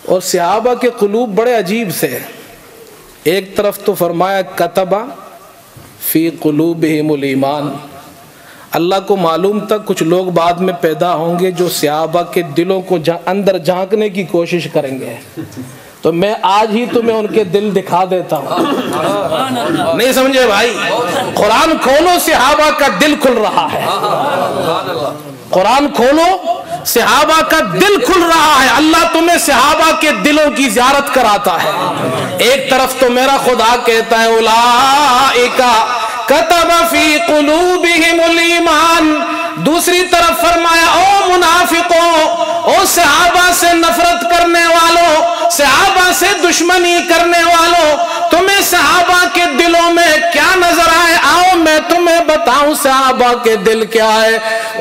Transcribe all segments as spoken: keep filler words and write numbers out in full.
اور صحابہ کے قلوب بڑے عجیب سے، ایک طرف تو فرمایا کتبہ فی قلوبہم الایمان، اللہ کو معلوم تھا کچھ لوگ بعد میں پیدا ہوں گے جو صحابہ کے دلوں کو اندر جھانکنے کی کوشش کریں گے، تو میں آج ہی تمہیں ان کے دل دکھا دیتا ہوں۔ نہیں سمجھے بھائی؟ قرآن کھولو صحابہ کا دل کھل رہا ہے، قرآن کھولو صحابہ کا دل کھل رہا ہے، اللہ تمہیں صحابہ کے دلوں کی زیارت کراتا ہے۔ ایک طرف تو میرا خدا کہتا ہے اولئک کتب فی قلوبہم الایمان، دوسری طرف فرمایا او منافقوں، او صحابہ سے نفرت کرنے والوں، صحابہ سے دشمنی کرنے والوں، تمہیں صحابہ کے دلوں میں کیا نظر آئے؟ آؤ میں تمہیں بتاؤں صحابہ کے دل کیا ہے۔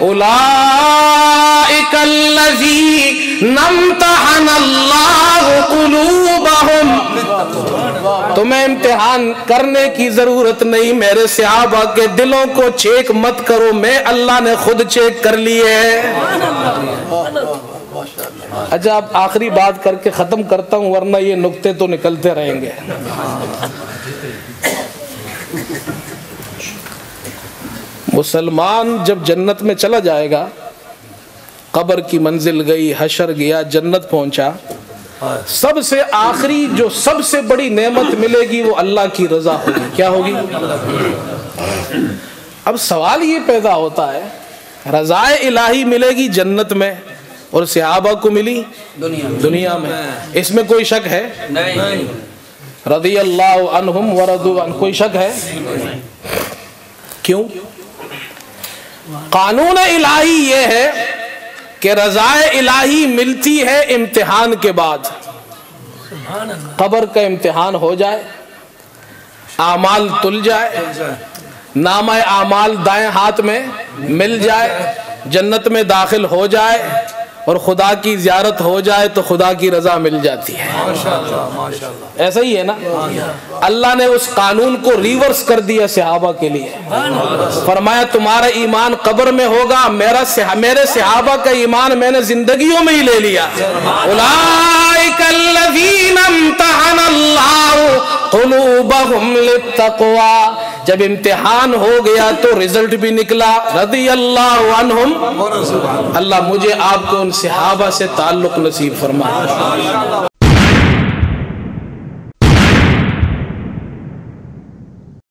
اولئک الذین امتحن اللہ قلوبہم، تمہیں امتحان کرنے کی ضرورت نہیں، میرے صحابہ کے دلوں کو چیک مت کرو، میں اللہ نے خود چیک کر لیے ہے۔ اچھا اب آخری بات کر کے ختم کرتا ہوں ورنہ یہ نکتے تو نکلتے رہیں گے۔ مسلمان جب جنت میں چلا جائے گا، قبر کی منزل گئی، حشر گیا، جنت پہنچا، سب سے آخری جو سب سے بڑی نعمت ملے گی وہ اللہ کی رضا ہوگی۔ کیا ہوگی؟ اب سوال یہ پیدا ہوتا ہے، رضا الہی ملے گی جنت میں اور صحابہ کو ملی دنیا میں، اس میں کوئی شک ہے؟ نہیں۔ رضی اللہ عنہم ورضوا عنہ، کوئی شک ہے؟ کیوں؟ قانون الہی یہ ہے کہ رضا الہی ملتی ہے امتحان کے بعد۔ قبر کا امتحان ہو جائے، اعمال تل جائے، نامہ اعمال دائیں ہاتھ میں مل جائے، جنت میں داخل ہو جائے اور خدا کی زیارت ہو جائے تو خدا کی رضا مل جاتی ہے۔ ایسا ہی ہے نا؟ اللہ نے اس قانون کو ریورس کر دیا صحابہ کے لیے، فرمایا تمہارا ایمان قبر میں ہوگا، میرا میرے صحابہ کا ایمان میں نے زندگیوں میں ہی لے لیا۔ اولئک الذین امتحن اللہ قلوبہم للتقوی، جب امتحان ہو گیا تو رزلٹ بھی نکلا، رضی اللہ عنہم، اللہ مجھے آپ کو ان صحابہ سے تعلق نصیب فرمائے۔